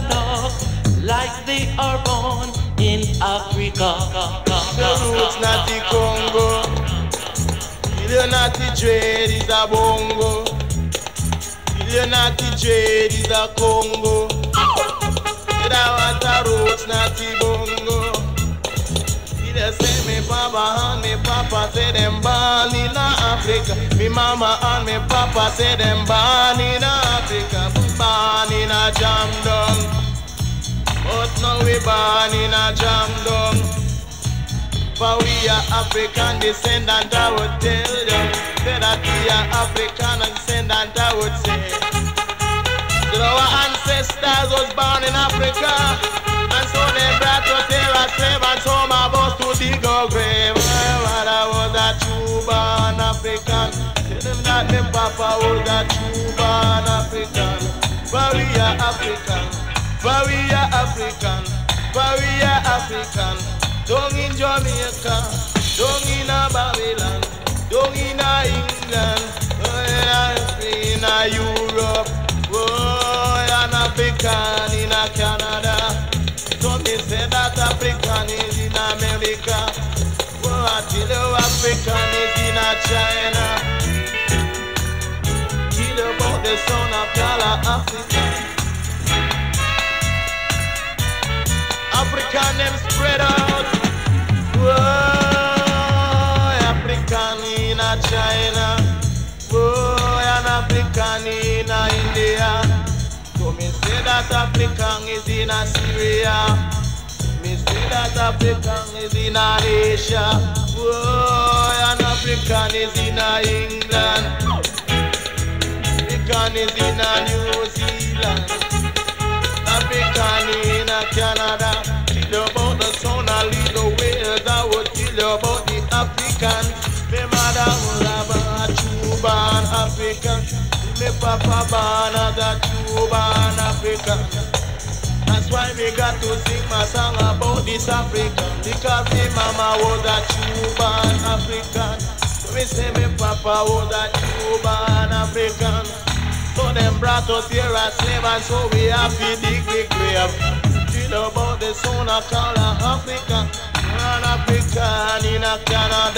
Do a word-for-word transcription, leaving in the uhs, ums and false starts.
talk like they are born in Africa. The roots not the Congo. The not the trade is a bongo. The not the trade is a Congo. The want the roots not the bongo. They say me papa and me papa say them born in Africa. Me mama and me papa say them born in Africa. Born in a jam down. But now we born in a jam down. For we are African descendant, I would tell you. Say that we are African descendant, I would say. That our ancestors was born in Africa. And so they brought us here as slave and so my boss to dig a grave. But I was a true born African. Tell them that my papa was a true born African. But we are African. But we are African. But we are African. Don't in Jamaica. Don't in a Babylon. Don't in a England. Don't in a Europe. Oh, an African in a Canada. So me say that African is in America. Oh, I tell you African is in a China. Tell you about the son of Kala Africa. African them spread out. Oh, African in a China. Oh, an African in a India. So me say that African is in a Syria. Me say that African is in a Asia. Oh, an African is in a England. African is in a New Zealand. African in a Canada. Tell you about the son of little whales. I would tell you about the African. My mother was a true born African. My papa born as a true born African. That's why me got to sing my song about this African. Because my mama was a true born African. So me say my papa was a true born African. So them brought us here as slave and so we have to dig the grave. Tell about the son of Kala Africa. An African in a Canada.